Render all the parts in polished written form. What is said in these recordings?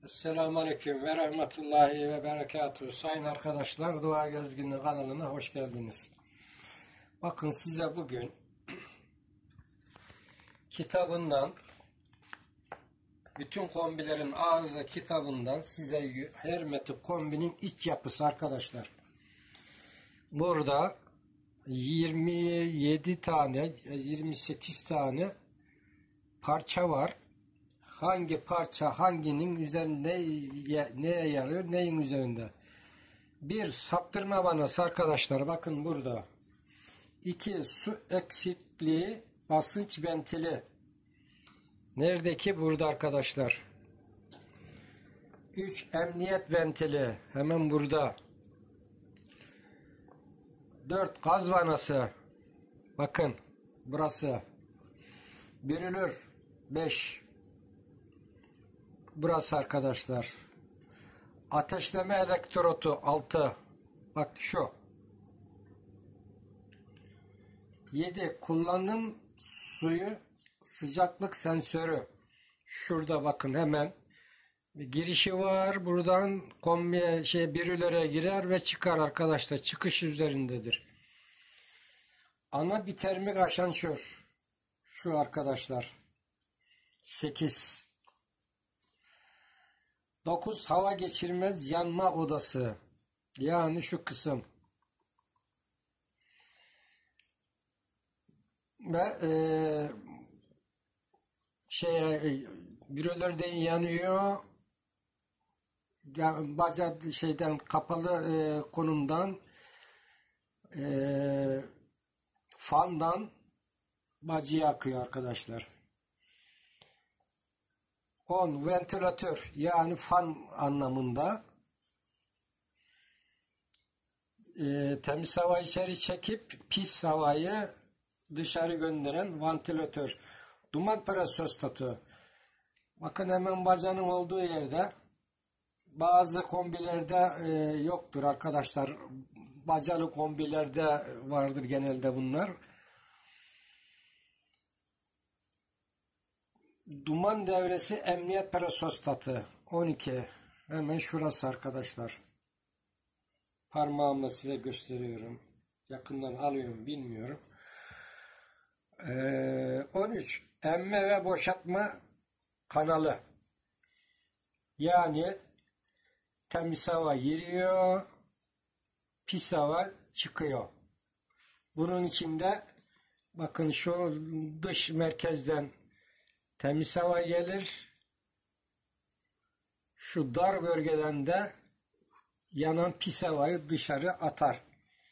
Esselamu Aleyküm ve Rahmetullahi ve Berekatuhu. Sayın arkadaşlar, Dua Gezginliği kanalına hoş geldiniz. Bakın size bugün kitabından, bütün kombilerin ağzı kitabından size hermetik kombinin iç yapısı arkadaşlar. Burada 27 tane, 28 tane parça var. Hangi parça hanginin üzerinde neye yarıyor, neyin üzerinde? Bir, saptırma vanası arkadaşlar, bakın burada. 2, su eksikliği basınç ventili. Nerede ki? Burada arkadaşlar. 3, emniyet ventili. Hemen burada. 4, gaz vanası. Bakın burası. Bürülür. 5, burası arkadaşlar. Ateşleme elektrotu 6. Bak şu. 7, kullanım suyu sıcaklık sensörü. Şurada bakın hemen. Bir girişi var. Buradan bürülere girer ve çıkar arkadaşlar. Çıkış üzerindedir. Ana bitermik aşansör. Şu arkadaşlar. 8. 9, hava geçirmez yanma odası. Yani şu kısım. Ve bürülerden yanıyor. Baca kapalı konumdan fandan bacıya akıyor arkadaşlar. 10, ventilatör yani fan anlamında. Temiz hava içeri çekip pis havayı dışarı gönderen ventilatör. Duman presostatı. Bakın hemen bacanın olduğu yerde. Bazı kombilerde yoktur arkadaşlar. Bacalı kombilerde vardır genelde bunlar. Duman devresi emniyet perosostatı 12. Hemen şurası arkadaşlar. Parmağımla size gösteriyorum. Yakından alıyorum bilmiyorum. 13. Emme ve boşaltma kanalı. Yani temiz hava giriyor, pis hava çıkıyor. Bunun içinde bakın şu dış merkezden temiz hava gelir. Şu dar bölgeden de yanan pis havayı dışarı atar.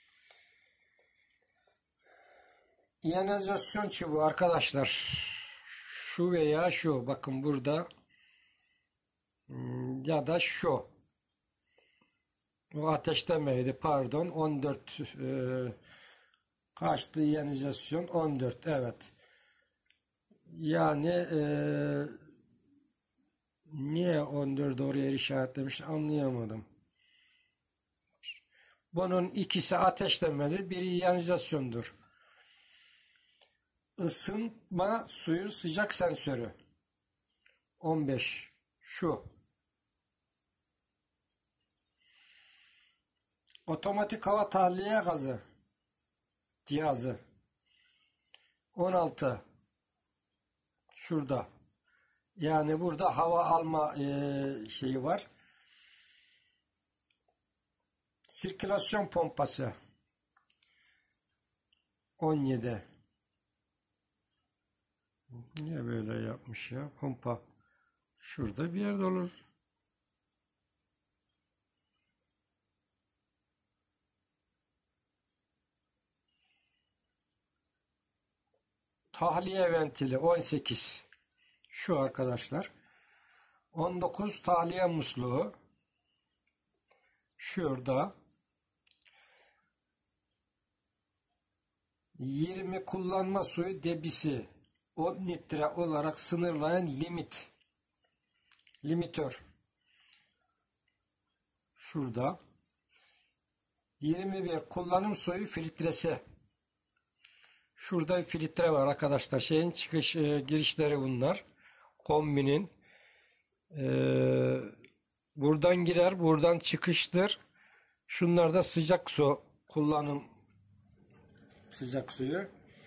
İyonizasyon çubuğu arkadaşlar. Şu veya şu. Bakın burada. Ya da şu. O ateşlemeydi. Pardon. 14 kaçtı iyonizasyon? 14. Evet. Yani niye 14 oraya işaretlemiş anlayamadım. Bunun ikisi ateşlemedir, biri iyonizasyondur. Isınma suyu sıcak sensörü. 15. Şu. Otomatik hava tahliye gazı cihazı. 16. Şurada. Yani burada hava alma şeyi var. Sirkülasyon pompası. 17. Niye böyle yapmış ya? Pompa. Şurada bir yerde olur. Tahliye ventili 18. Şu arkadaşlar. 19, tahliye musluğu. Şurada. 20, kullanma suyu debisi 10 litre olarak sınırlayan limitör. Şurada. 21, kullanım suyu filtresi. Şurada bir filtre var arkadaşlar. Şeyin çıkış girişleri bunlar. Kombinin buradan girer, buradan çıkıştır. Şunlar da sıcak su kullanım, sıcak suyu.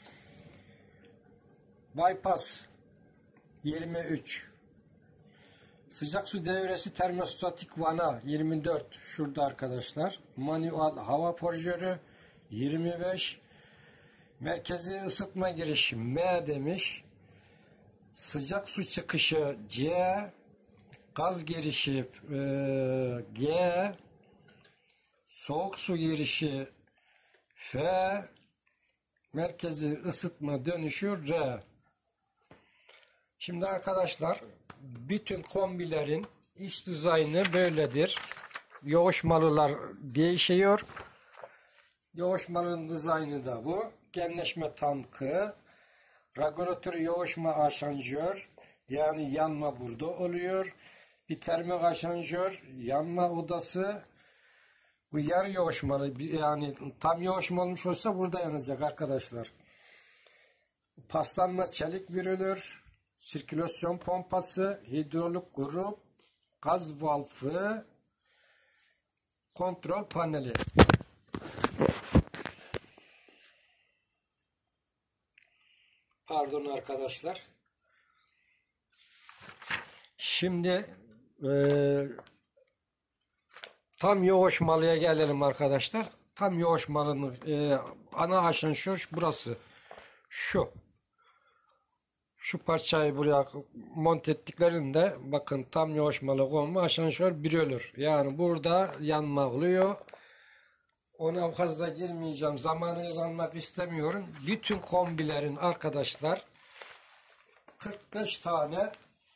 Bypass 23. Sıcak su devresi termostatik vana 24. Şurada arkadaşlar. Manuel hava porjörü 25. Merkezi ısıtma girişi M demiş. Sıcak su çıkışı C. Gaz girişi G. Soğuk su girişi F. Merkezi ısıtma dönüşü R. Şimdi arkadaşlar bütün kombilerin iç dizaynı böyledir. Yoğuşmalılar değişiyor. Yoğuşmalının dizaynı da bu. Genleşme tankı, regülatör yoğuşma aşanjör, yani yanma burada oluyor. Bir termik aşanjör, yanma odası. Bu yarı yoğuşmalı, yani tam yoğuşma olmuş olsa burada yanacak arkadaşlar. Paslanmaz çelik bürülür, sirkülasyon pompası, hidrolik grup, gaz valfı, kontrol paneli. Pardon arkadaşlar. Şimdi tam yoğuşmalıya gelelim arkadaşlar. Tam yoğuşmalının ana aşansör burası. Şu parçayı buraya monte ettiklerinde bakın tam yoğuşmalı konma aşansör bürülür. Yani burada yanma oluyor. Ona fazla girmeyeceğim. Zamanınızı almak istemiyorum. Bütün kombilerin arkadaşlar 45 tane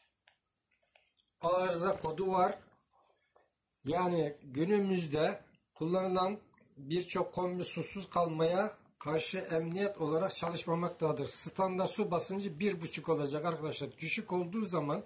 arıza kodu var. Yani günümüzde kullanılan birçok kombi susuz kalmaya karşı emniyet olarak çalışmamaktadır. Standart su basıncı 1,5 olacak arkadaşlar. Düşük olduğu zaman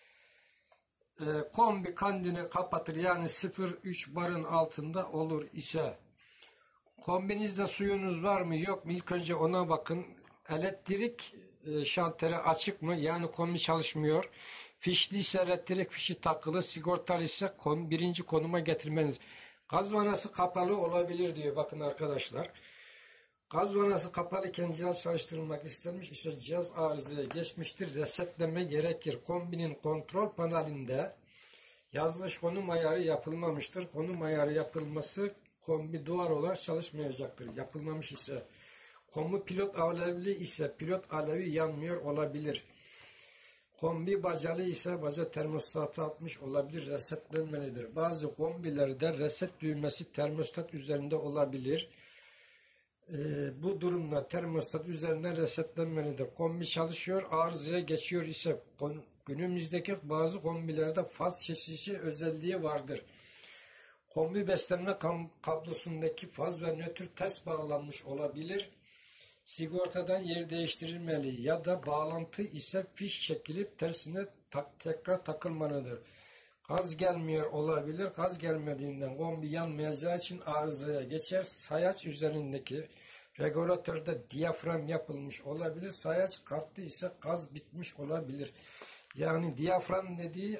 kombi kendini kapatır. Yani 0,3 barın altında olur ise kombinizde suyunuz var mı yok mu? İlk önce ona bakın. Elektrik şalteri açık mı? Yani kombi çalışmıyor. Fişli ise elektrik fişi takılı, sigortalı ise birinci konuma getirmeniz. Gaz vanası kapalı olabilir diyor. Bakın arkadaşlar. Gaz vanası kapalı iken cihaz çalıştırılmak istenmiş ise cihaz arızaya geçmiştir. Resetleme gerekir. Kombinin kontrol panelinde yazılış konum ayarı yapılmamıştır. Konum ayarı yapılması kombi duvar olarak çalışmayacaktır. Yapılmamış ise kombi pilot alevli ise pilot alevi yanmıyor olabilir. Kombi bacalı ise baca termostatı atmış olabilir. Resetlenmelidir. Bazı kombilerde reset düğmesi termostat üzerinde olabilir. Bu durumda termostat üzerinden resetlenmelidir. Kombi çalışıyor, arızaya geçiyor ise günümüzdeki bazı kombilerde faz kesişi özelliği vardır. Kombi beslenme kablosundaki faz ve nötr ters bağlanmış olabilir. Sigortadan yer değiştirilmeli ya da bağlantı ise fiş çekilip tersine tekrar takılmalıdır. Gaz gelmiyor olabilir. Gaz gelmediğinden kombi yanmayacağı için arızaya geçer. Sayaç üzerindeki regülatörde diyafram yapılmış olabilir. Sayaç kalktı ise gaz bitmiş olabilir. Yani diyafram dediği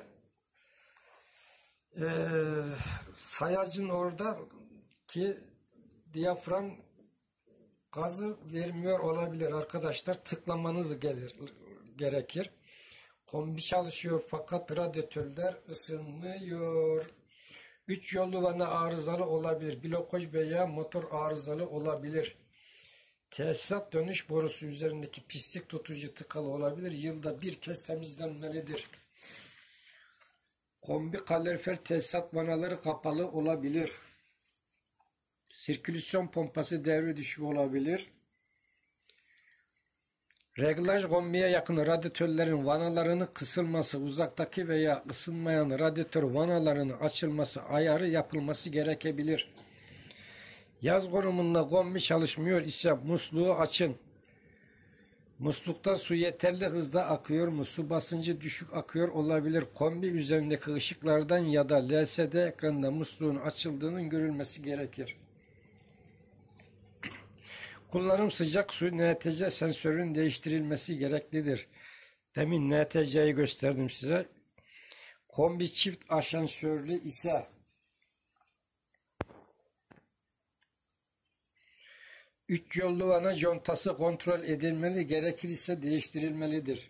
sayacın orada ki diyafram gazı vermiyor olabilir arkadaşlar. Tıklamanız gerekir. Kombi çalışıyor fakat radyatörler ısınmıyor. 3 yollu vana arızalı olabilir. Blokaj veya motor arızalı olabilir. Tesisat dönüş borusu üzerindeki pislik tutucu tıkalı olabilir. Yılda bir kez temizlenmelidir. Kombi kalorifer tesisat vanaları kapalı olabilir. Sirkülasyon pompası devre düşük olabilir. Reglaj kombiye yakın radyatörlerin vanalarının kısılması, uzaktaki veya ısınmayan radyatör vanalarının açılması ayarı yapılması gerekebilir. Yaz konumunda kombi çalışmıyor ise musluğu açın. Muslukta su yeterli hızda akıyor mu? Su basıncı düşük akıyor olabilir. Kombi üzerindeki ışıklardan ya da LCD ekranında musluğun açıldığının görülmesi gerekir. Kullanım sıcak su NTC sensörünün değiştirilmesi gereklidir. Demin NTC'yi gösterdim size. Kombi çift asansörlü ise 3 yollu vana contası kontrol edilmeli, gerekirse değiştirilmelidir.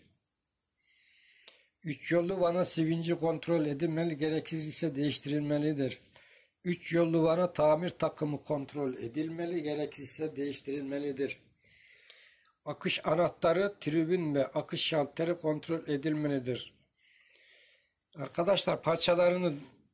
3 yollu vana sivinci kontrol edilmeli, gerekirse değiştirilmelidir. 3 yollu vana tamir takımı kontrol edilmeli, gerekirse değiştirilmelidir. Akış anahtarı, tribün ve akış şalteri kontrol edilmelidir. Arkadaşlar parçalarını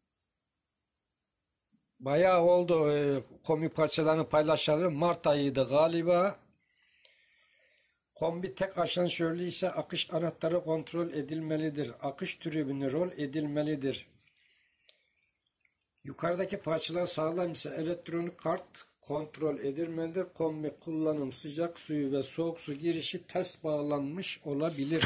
bayağı oldu, kombi parçalarını paylaşalım. Mart ayıydı galiba. Kombi tek asansörlü ise akış anahtarı kontrol edilmelidir. Akış tribünü rol edilmelidir. Yukarıdaki parçalar sağlam ise elektronik kart kontrol edilmelidir. Kombi kullanım sıcak suyu ve soğuk su girişi ters bağlanmış olabilir.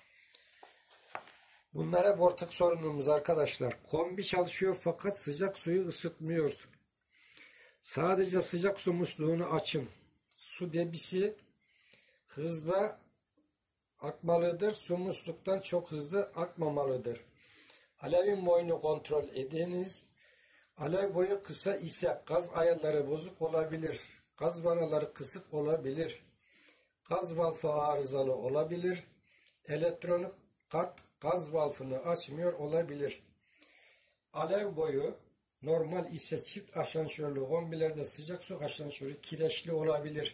Bunlar hep ortak sorunumuz arkadaşlar. Kombi çalışıyor fakat sıcak suyu ısıtmıyor. Sadece sıcak su musluğunu açın. Su debisi hızla akmalıdır. Su musluktan çok hızlı akmamalıdır. Alevin boyunu kontrol ediniz. Alev boyu kısa ise gaz ayarları bozuk olabilir. Gaz vanaları kısık olabilir. Gaz valfı arızalı olabilir. Elektronik kart gaz valfını açmıyor olabilir. Alev boyu normal ise çift asansörlü kombilerde sıcak su asansörü kireçli olabilir.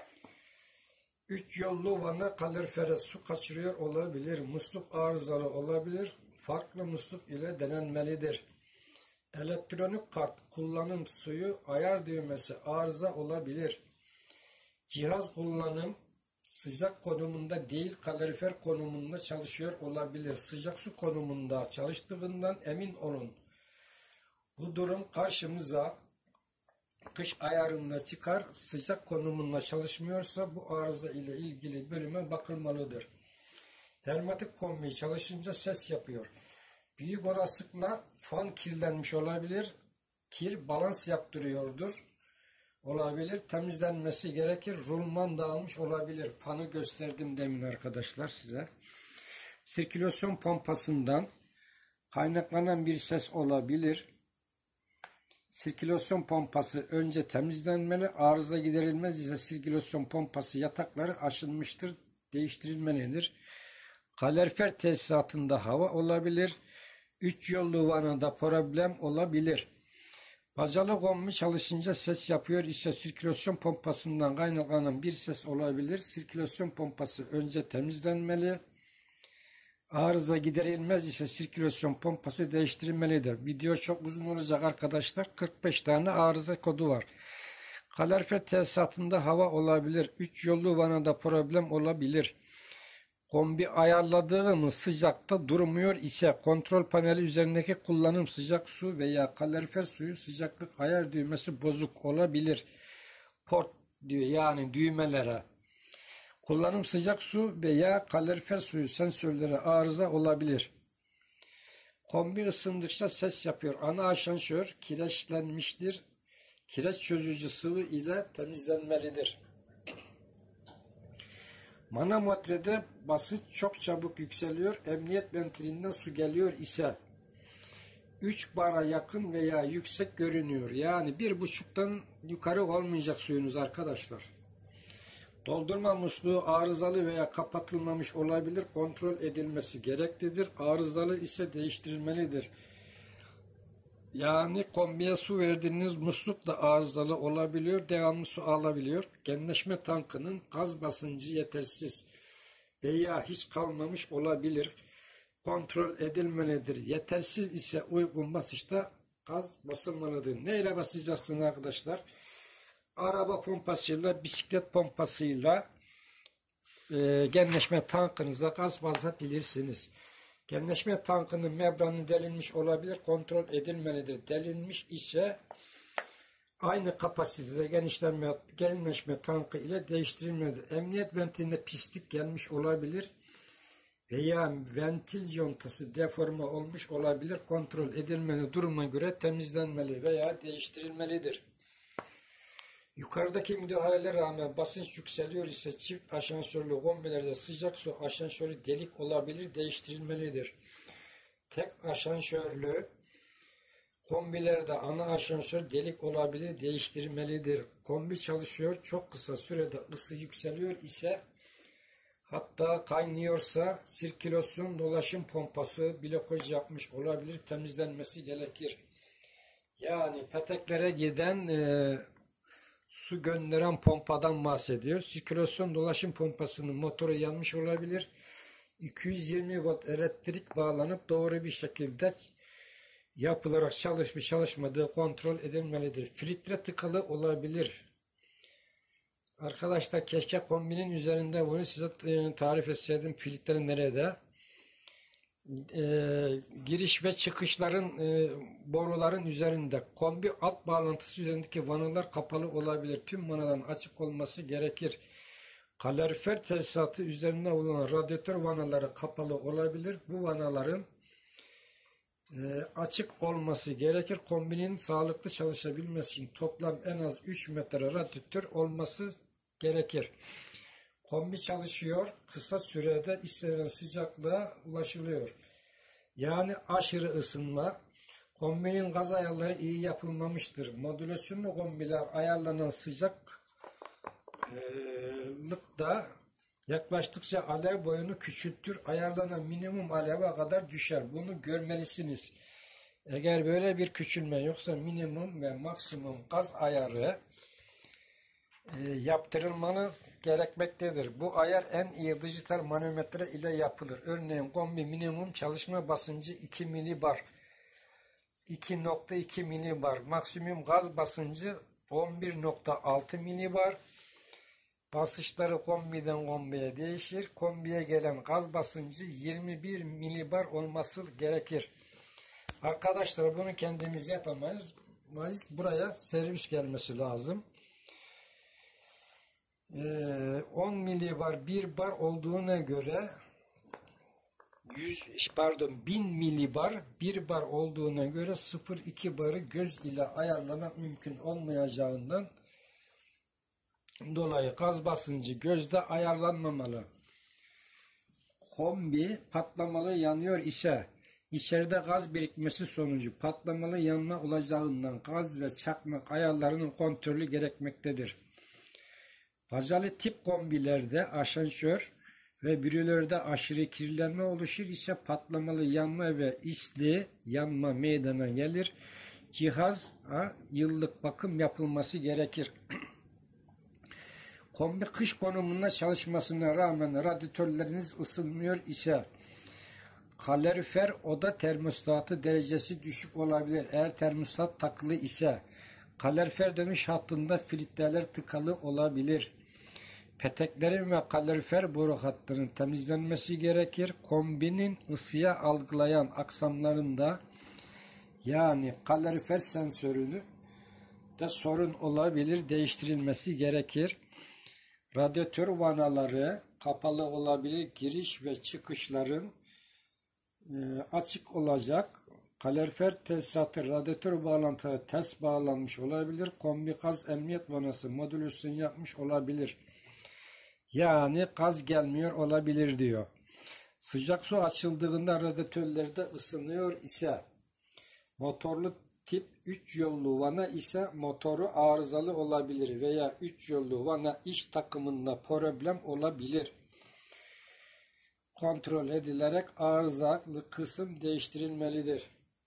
3 yollu vana kalorifere su kaçırıyor olabilir. Musluk arızalı olabilir. Farklı musluk ile denenmelidir. Elektronik kart kullanım suyu ayar düğmesi arıza olabilir. Cihaz kullanım sıcak konumunda değil kalorifer konumunda çalışıyor olabilir. Sıcak su konumunda çalıştığından emin olun. Bu durum karşımıza kış ayarında çıkar. Sıcak konumunda çalışmıyorsa bu arıza ile ilgili bölüme bakılmalıdır. Hermetik kombi çalışınca ses yapıyor. Büyük olasılıkla fan kirlenmiş olabilir. Kir balans yaptırıyordur. Olabilir. Temizlenmesi gerekir. Rulman dağılmış olabilir. Fanı gösterdim demin arkadaşlar size. Sirkülasyon pompasından kaynaklanan bir ses olabilir. Sirkülasyon pompası önce temizlenmeli. Arıza giderilmez ise sirkülasyon pompası yatakları aşınmıştır. Değiştirilmelidir. Kalorifer tesisatında hava olabilir. 3 yollu vanada problem olabilir. Bacalı kombi çalışınca ses yapıyor ise sirkülasyon pompasından kaynaklanan bir ses olabilir. Sirkülasyon pompası önce temizlenmeli. Arıza giderilmez ise sirkülasyon pompası değiştirilmelidir. Video çok uzun olacak arkadaşlar. 45 tane arıza kodu var. Kalorifer tesisatında hava olabilir. 3 yollu vanada problem olabilir. Kombi ayarladığımız sıcakta durmuyor ise kontrol paneli üzerindeki kullanım sıcak su veya kalorifer suyu sıcaklık ayar düğmesi bozuk olabilir. Port diyor yani düğmelere. Kullanım sıcak su veya kalorifer suyu sensörleri arıza olabilir. Kombi ısındıkça ses yapıyor. Ana asansör kireçlenmiştir. Kireç çözücü sıvı ile temizlenmelidir. Manometrede basınç çok çabuk yükseliyor. Emniyet ventilinden su geliyor ise 3 bara yakın veya yüksek görünüyor. Yani 1,5'tan yukarı olmayacak suyunuz arkadaşlar. Doldurma musluğu arızalı veya kapatılmamış olabilir. Kontrol edilmesi gereklidir. Arızalı ise değiştirilmelidir. Yani kombiye su verdiğiniz musluk da arızalı olabiliyor. Devamlı su alabiliyor. Genleşme tankının gaz basıncı yetersiz veya hiç kalmamış olabilir. Kontrol edilmelidir. Yetersiz ise uygun basınçta gaz basılmalıdır. Neyle basacaksınız arkadaşlar? Araba pompasıyla, bisiklet pompasıyla genleşme tankınıza gaz basabilirsiniz. Genleşme tankının membranı delinmiş olabilir, kontrol edilmelidir. Delinmiş ise aynı kapasitede genleşme tankı ile değiştirilmelidir. Emniyet ventilinde pislik gelmiş olabilir veya ventil contası deforme olmuş olabilir. Kontrol edilmeli, duruma göre temizlenmeli veya değiştirilmelidir. Yukarıdaki müdahalelere rağmen basınç yükseliyor ise çift asansörlü kombilerde sıcak su asansörü delik olabilir, değiştirilmelidir. tek aşansörlü kombilerde ana aşansör delik olabilir, değiştirmelidir. Kombi çalışıyor, çok kısa sürede ısı yükseliyor ise, hatta kaynıyorsa sirkülasyon dolaşım pompası blokaj yapmış olabilir, temizlenmesi gerekir. Yani peteklere giden su gönderen pompadan bahsediyor. Sirkülasyon dolaşım pompasının motoru yanmış olabilir. 220 volt elektrik bağlanıp doğru bir şekilde yapılarak çalışıp çalışmadığı kontrol edilmelidir. Filtre tıkalı olabilir. Arkadaşlar keşke kombinin üzerinde bunu size tarif etseydim. Filtre nerede? Giriş ve çıkışların boruların üzerinde, kombi alt bağlantısı üzerindeki vanalar kapalı olabilir. Tüm vanaların açık olması gerekir. Kalorifer tesisatı üzerinde bulunan radyatör vanaları kapalı olabilir. Bu vanaların açık olması gerekir. Kombinin sağlıklı çalışabilmesi için toplam en az 3 metre radyatör olması gerekir. Kombi çalışıyor. Kısa sürede istenilen sıcaklığa ulaşılıyor. Yani aşırı ısınma. Kombinin gaz ayarları iyi yapılmamıştır. Modülasyonlu kombiler ayarlanan sıcaklıkta yaklaştıkça alev boyunu küçültür. Ayarlanan minimum aleve kadar düşer. Bunu görmelisiniz. Eğer böyle bir küçülme yoksa minimum ve maksimum gaz ayarı yaptırılmanız gerekmektedir. Bu ayar en iyi dijital manometre ile yapılır. Örneğin kombi minimum çalışma basıncı 2 milibar, 2.2 milibar, maksimum gaz basıncı 11.6 milibar. Basınçları kombiden kombiye değişir. Kombiye gelen gaz basıncı 21 milibar olması gerekir. Arkadaşlar bunu kendimiz yapamayız. Buraya servis gelmesi lazım. 10 milibar 1 bar olduğuna göre 1000 milibar 1 bar olduğuna göre 0,2 barı göz ile ayarlamak mümkün olmayacağından dolayı gaz basıncı gözde ayarlanmamalı. Kombi patlamalı yanıyor ise içeride gaz birikmesi sonucu patlamalı yanma olacağından gaz ve çakmak ayarlarının kontrolü gerekmektedir. Bacalı tip kombilerde asansör ve brülörde aşırı kirlenme oluşur ise patlamalı yanma ve isli yanma meydana gelir. Cihaza yıllık bakım yapılması gerekir. Kombi kış konumunda çalışmasına rağmen radyatörleriniz ısınmıyor ise kalorifer oda termostatı derecesi düşük olabilir. Eğer termostat takılı ise kalorifer dönüş hattında filtreler tıkalı olabilir. Peteklerin ve kalorifer boru hattının temizlenmesi gerekir. Kombinin ısıya algılayan aksamlarında yani kalorifer sensörünü de sorun olabilir. Değiştirilmesi gerekir. Radyatör vanaları kapalı olabilir. Giriş ve çıkışların açık olacak. Kalorifer tesisatı radyatör bağlantıları ters bağlanmış olabilir. Kombi gaz emniyet vanası modülasyon yapmış olabilir. Yani gaz gelmiyor olabilir diyor. Sıcak su açıldığında radyatörlerde ısınıyor ise motorlu tip 3 yollu vana ise motoru arızalı olabilir veya 3 yollu vana iş takımında problem olabilir. Kontrol edilerek arızalı kısım değiştirilmelidir.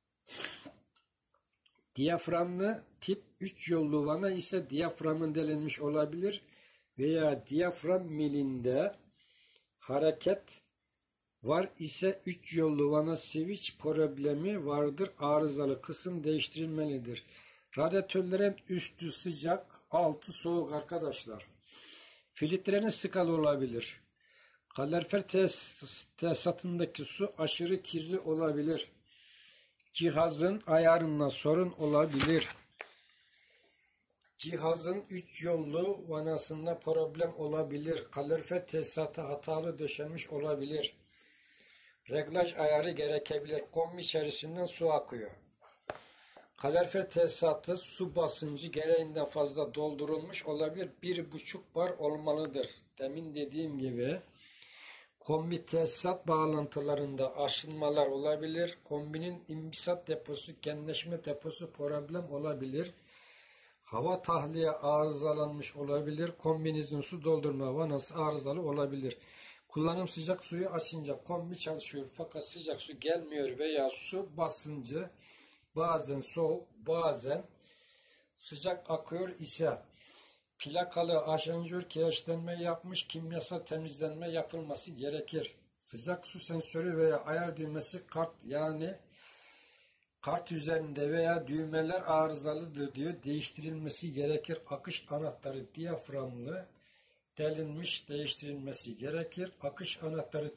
Diyaframlı tip 3 yollu vana ise diyaframın delinmiş olabilir veya diyafram milinde hareket var ise 3 yollu vana switch problemi vardır. Arızalı kısım değiştirilmelidir. Radyatörlerin üstü sıcak, altı soğuk arkadaşlar. Filtrenin sıkalı olabilir. Kalorifer tesisatındaki su aşırı kirli olabilir. Cihazın ayarında sorun olabilir. Cihazın 3 yollu vanasında problem olabilir. Kalorifer tesisatı hatalı döşenmiş olabilir. Reglaj ayarı gerekebilir. Kombi içerisinden su akıyor. Kalorifer tesisatı su basıncı gereğinden fazla doldurulmuş olabilir. 1,5 bar olmalıdır. Demin dediğim gibi Kombi tesisat bağlantılarında aşınmalar olabilir. Kombinin imbisat deposu, genleşme deposu problem olabilir. Hava tahliye arızalanmış olabilir. Kombinizin su doldurma vanası arızalı olabilir. Kullanım sıcak suyu açınca kombi çalışıyor fakat sıcak su gelmiyor veya su basıncı bazen soğuk bazen sıcak akıyor ise plakalı aşanjör kireçlenme yapmış kimyasal temizlenme yapılması gerekir. Sıcak su sensörü veya ayar düğmesi kart üzerinde veya düğmeler arızalıdır diyor. Değiştirilmesi gerekir. Akış anahtarı diyaframlı delinmiş değiştirilmesi gerekir. Akış anahtarı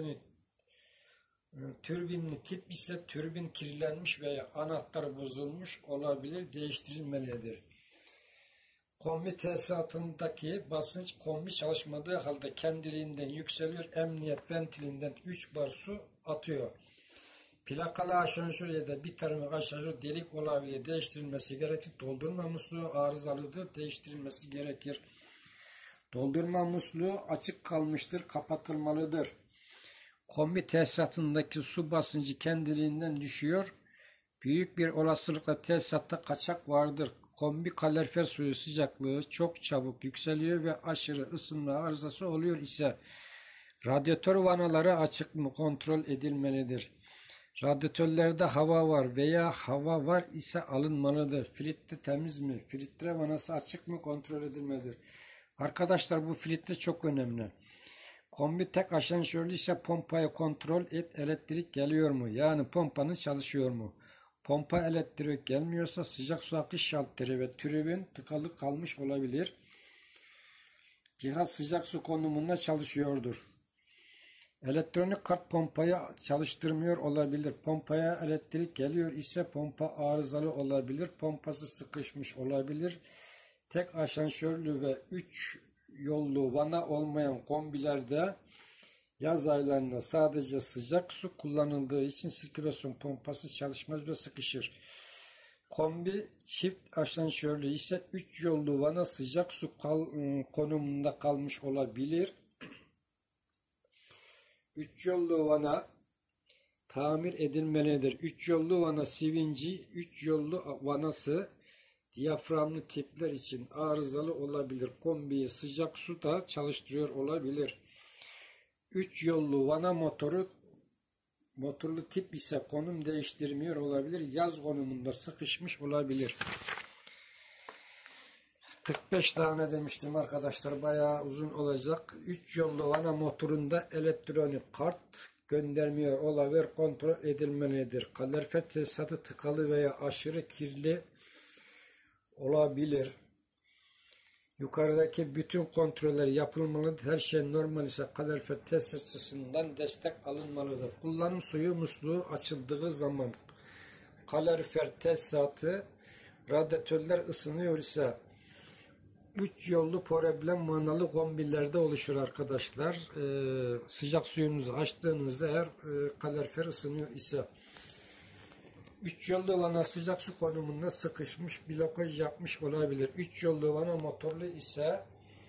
türbinli tip ise türbin kirlenmiş veya anahtar bozulmuş olabilir. Değiştirilmelidir. Kombi tesisatındaki basınç kombi çalışmadığı halde kendiliğinden yükseliyor. Emniyet ventilinden 3 bar su atıyor. Plakalı aşansör ya da bir termik aşansör delik olabilir. Değiştirilmesi gerekir. Doldurma musluğu arızalıdır. Değiştirilmesi gerekir. Doldurma musluğu açık kalmıştır. Kapatılmalıdır. Kombi tesisatındaki su basıncı kendiliğinden düşüyor. Büyük bir olasılıkla tesisatta kaçak vardır. Kombi kalorifer suyu sıcaklığı çok çabuk yükseliyor ve aşırı ısınma arızası oluyor ise radyatör vanaları açık mı kontrol edilmelidir. Radyatörlerde hava var veya hava var ise alınmalıdır. Filtre temiz mi? Filtre vanası açık mı kontrol edilmelidir. Arkadaşlar bu filtre çok önemli. Kombi tek aşansörlü ise pompayı kontrol et. Elektrik geliyor mu? Yani pompanın çalışıyor mu? Pompa elektrik gelmiyorsa sıcak su akış şalteri ve tribün tıkalı kalmış olabilir. Cihaz sıcak su konumunda çalışıyordur. Elektronik kart pompayı çalıştırmıyor olabilir. Pompaya elektrik geliyor ise pompa arızalı olabilir. Pompası sıkışmış olabilir. Tek aşansörlü ve 3 yollu vana olmayan kombilerde yaz aylarında sadece sıcak su kullanıldığı için sirkülasyon pompası çalışmaz ve sıkışır. Kombi çift aşansörlü ise 3 yollu vana sıcak su konumunda kalmış olabilir. 3 yollu vana tamir edilmelidir. 3 yollu vana sivinci, 3 yollu vanası diyaframlı tipler için arızalı olabilir. Kombiyi sıcak su da çalıştırıyor olabilir. 3 yollu vana motorlu tip ise konum değiştirmiyor olabilir. Yaz konumunda sıkışmış olabilir. 45 tane demiştim arkadaşlar. Bayağı uzun olacak. 3 yollu vana motorunda elektronik kart göndermiyor olabilir. Kontrol edilmelidir. Kalorifer tesisatı tıkalı veya aşırı kirli olabilir. Yukarıdaki bütün kontroller yapılmalıdır. Her şey normal ise kalorifer tesisatçısından destek alınmalıdır. Kullanım suyu musluğu açıldığı zaman kalorifer tesisatı radyatörler ısınıyor ise 3 yollu problem vanalı kombilerde oluşur arkadaşlar. Sıcak suyunuzu açtığınızda eğer kalorifer ısınıyor ise 3 yollu vana sıcak su konumunda sıkışmış, blokaj yapmış olabilir. 3 yollu vana motorlu ise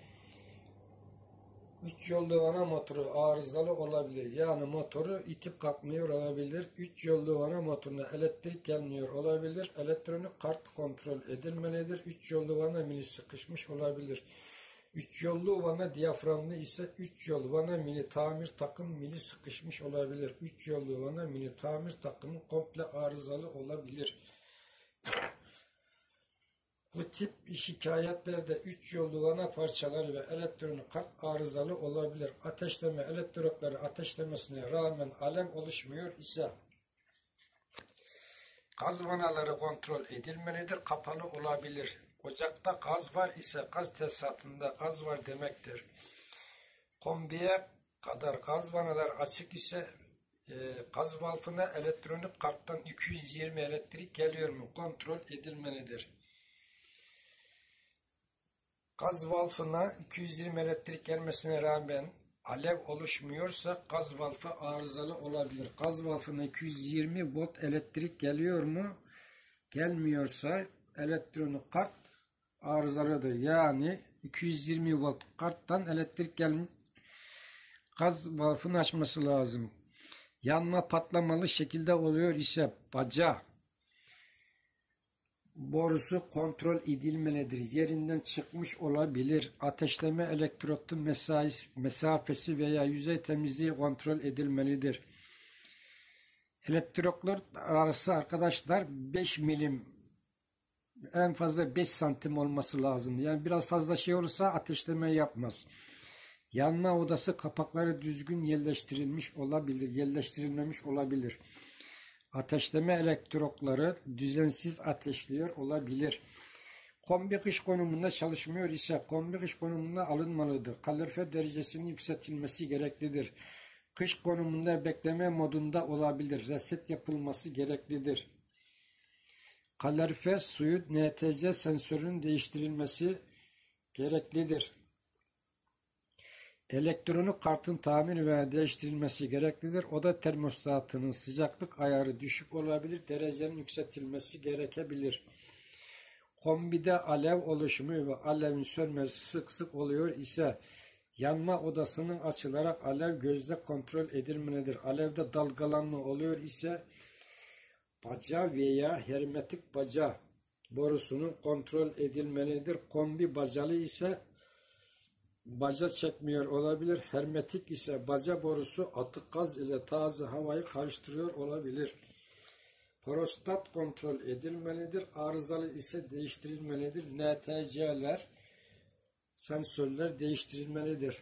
3 yollu vana motoru arızalı olabilir. Yani motoru itip kalkmıyor olabilir. 3 yollu vana motoruna elektrik gelmiyor olabilir. Elektronik kart kontrol edilmelidir. 3 yollu vana mili sıkışmış olabilir. 3 yollu vana diyaframlı ise 3 yol vana mili tamir takım mili sıkışmış olabilir. 3 yollu vana mili tamir takımı komple arızalı olabilir. Bu tip şikayetlerde 3 yollu vana parçaları ve elektronik kart arızalı olabilir. Ateşleme elektrodları ateşlemesine rağmen alev oluşmuyor ise gaz vanaları kontrol edilmelidir. Kapalı olabilir. Ocakta gaz var ise gaz tesisatında gaz var demektir. Kombiye kadar gaz vanalar açık ise gaz valfına elektronik karttan 220 elektrik geliyor mu kontrol edilmelidir. Gaz valfına 220 elektrik gelmesine rağmen alev oluşmuyorsa gaz valfı arızalı olabilir. Gaz valfına 220 volt elektrik geliyor mu? Gelmiyorsa elektronik kart arızalıdır. Yani 220 volt karttan elektrik gaz valfını açması lazım. Yanma patlamalı şekilde oluyor ise baca borusu kontrol edilmelidir. Yerinden çıkmış olabilir. Ateşleme elektrotu mesafesi veya yüzey temizliği kontrol edilmelidir. Elektrotlar arası arkadaşlar 5 milim, en fazla 5 santim olması lazım. Yani biraz fazla şey olursa ateşleme yapmaz. Yanma odası kapakları düzgün yerleştirilmiş olabilir, yerleştirilmemiş olabilir. Ateşleme elektrotları düzensiz ateşliyor olabilir. Kombi kış konumunda çalışmıyor ise kombi kış konumunda alınmalıdır. Kalorifer derecesinin yükseltilmesi gereklidir. Kış konumunda bekleme modunda olabilir. Reset yapılması gereklidir. Kalorifer suyu NTC sensörünün değiştirilmesi gereklidir. Elektronik kartın tamir veya değiştirilmesi gereklidir. Oda termostatının sıcaklık ayarı düşük olabilir. Derecenin yükseltilmesi gerekebilir. Kombide alev oluşumu ve alevin sönmesi sık sık oluyor ise yanma odasının açılarak alev gözle kontrol edilmelidir. Alevde dalgalanma oluyor ise baca veya hermetik baca borusunun kontrol edilmelidir. Kombi bacalı ise baca çekmiyor olabilir. Hermetik ise baca borusu atık gaz ile taze havayı karıştırıyor olabilir. Prostat kontrol edilmelidir. Arızalı ise değiştirilmelidir. NTC'ler, sensörler değiştirilmelidir.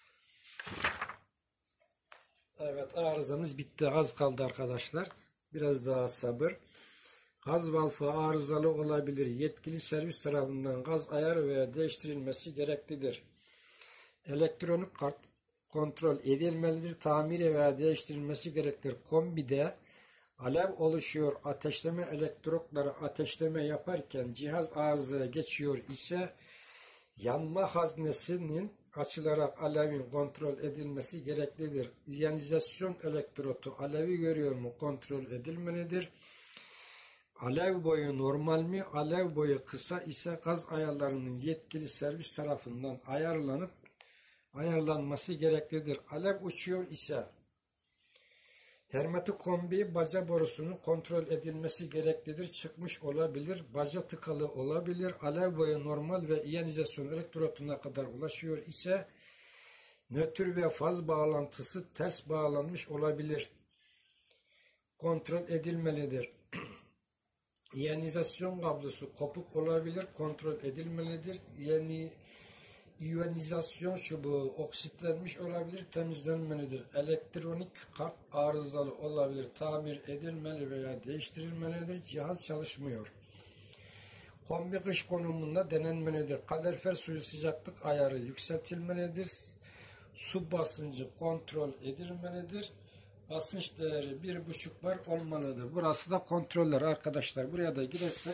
Evet, arızamız bitti. Az kaldı arkadaşlar. Biraz daha sabır. Gaz valfı arızalı olabilir. Yetkili servis tarafından gaz ayarı veya değiştirilmesi gereklidir. Elektronik kart kontrol edilmelidir. Tamiri veya değiştirilmesi gereklidir. Kombide alev oluşuyor. Ateşleme elektrotları ateşleme yaparken cihaz arızaya geçiyor ise yanma haznesinin açılarak alevin kontrol edilmesi gereklidir. İyonizasyon elektrotu alevi görüyor mu? Kontrol edilmelidir. Alev boyu normal mi? Alev boyu kısa ise gaz ayarlarının yetkili servis tarafından ayarlanması gereklidir. Alev uçuyor ise hermetik kombi baca borusunun kontrol edilmesi gereklidir. Çıkmış olabilir. Baca tıkalı olabilir. Alev boyu normal ve iyonizasyon elektrotuna kadar ulaşıyor ise nötr ve faz bağlantısı ters bağlanmış olabilir. Kontrol edilmelidir. İyonizasyon kablosu kopuk olabilir. Kontrol edilmelidir. İyonizasyon çubuğu oksitlenmiş olabilir, temizlenmelidir. Elektronik kart arızalı olabilir, tamir edilmeli veya değiştirilmelidir. Cihaz çalışmıyor. Kombi kış konumunda denenmelidir. Kalorifer suyu sıcaklık ayarı yükseltilmelidir. Su basıncı kontrol edilmelidir. Basınç değeri 1,5 bar olmalıdır. Burası da kontroller arkadaşlar. Buraya da girersek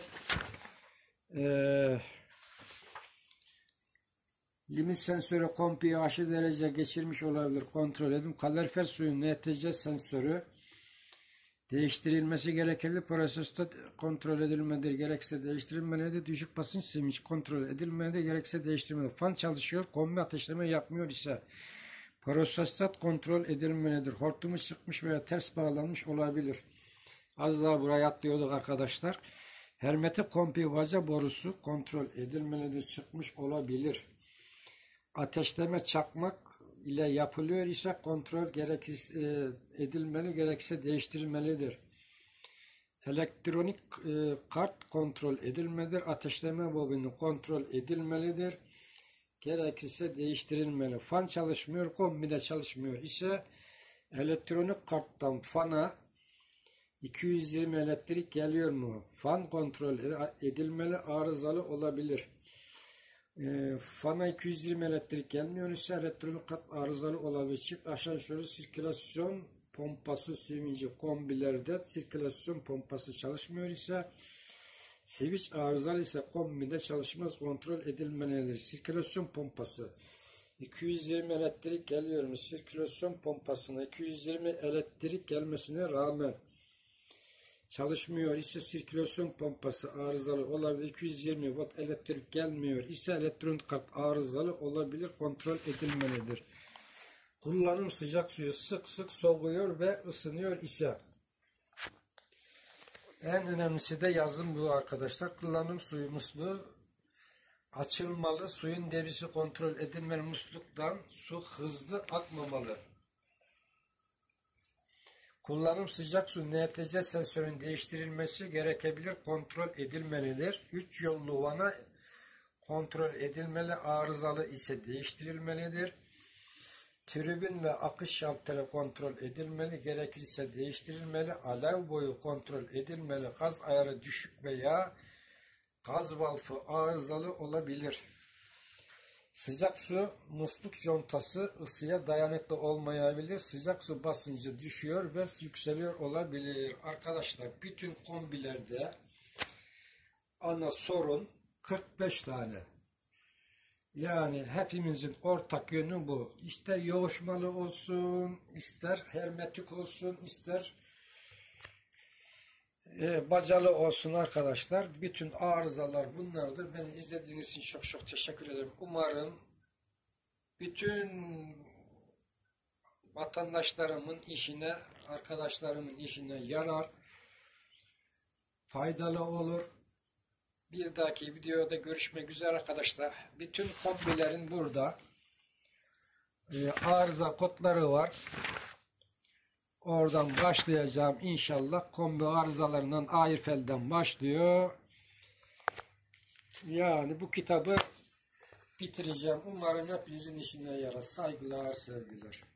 limit sensörü kombiyi aşırı derece geçirmiş olabilir. Kontrol edin. Kalorifer suyun NTC sensörü değiştirilmesi gerekli. Prosesde kontrol edilmelidir. Gerekse değiştirilmelidir. Düşük basınç sevinç kontrol edilmelidir. Gerekse değiştirilmelidir. Fan çalışıyor. Kombi ateşleme yapmıyor ise prosestat kontrol edilmelidir. Hortumu sıkmış veya ters bağlanmış olabilir. Az daha buraya atlıyorduk arkadaşlar. Hermetik kombi baca borusu kontrol edilmelidir. Çıkmış olabilir. Ateşleme çakmak ile yapılıyor ise kontrol edilmeli, gerekse değiştirilmelidir. Elektronik kart kontrol edilmelidir. Ateşleme bobini kontrol edilmelidir. Gerekirse değiştirilmeli. Fan çalışmıyor, kombide çalışmıyor ise elektronik karttan fana 220 elektrik geliyor mu? Fan kontrol edilmeli, arızalı olabilir. Fana 220 elektrik gelmiyor ise elektronik kart arızalı olabilir. Çift aşansörü sirkülasyon pompası sevinci kombilerde sirkülasyon pompası çalışmıyor ise switch arızalı ise kombide çalışmaz, kontrol edilmelidir. Sirkülasyon pompası 220 elektrik geliyor mu? Sirkülasyon pompasına 220 elektrik gelmesine rağmen çalışmıyor ise sirkülasyon pompası arızalı olabilir. 220 watt elektrik gelmiyor ise elektronik kart arızalı olabilir. Kontrol edilmelidir. kullanım sıcak suyu sık sık soğuyor ve ısınıyor ise. En önemlisi de yazım bu arkadaşlar. Kullanım suyu musluğu açılmalı. Suyun debisi kontrol edilmeli. Musluktan su hızlı akmamalı. Kullanım sıcak su NTC sensörün değiştirilmesi gerekebilir. Kontrol edilmelidir. 3 yollu vana kontrol edilmeli. Arızalı ise değiştirilmelidir. Tribün ve akış şalteri kontrol edilmeli. Gerekirse değiştirilmeli. Alev boyu kontrol edilmeli. Gaz ayarı düşük veya gaz valfı arızalı olabilir. Sıcak su musluk contası ısıya dayanıklı olmayabilir. Sıcak su basıncı düşüyor ve yükseliyor olabilir. Arkadaşlar bütün kombilerde ana sorun 45 tane. Yani hepimizin ortak yönü bu. İster yoğuşmalı olsun, ister hermetik olsun, ister bacalı olsun arkadaşlar. Bütün arızalar bunlardır. Beni izlediğiniz için çok çok teşekkür ederim. Umarım bütün vatandaşlarımın işine, arkadaşlarımın işine yarar, faydalı olur. Bir dahaki videoda görüşmek üzere arkadaşlar. Bütün kombilerin burada arıza kodları var. Oradan başlayacağım inşallah. Kombi arızalarından Airfel'den başlıyor. Yani bu kitabı bitireceğim. Umarım hepinizin işine yarar. Saygılar, sevgiler.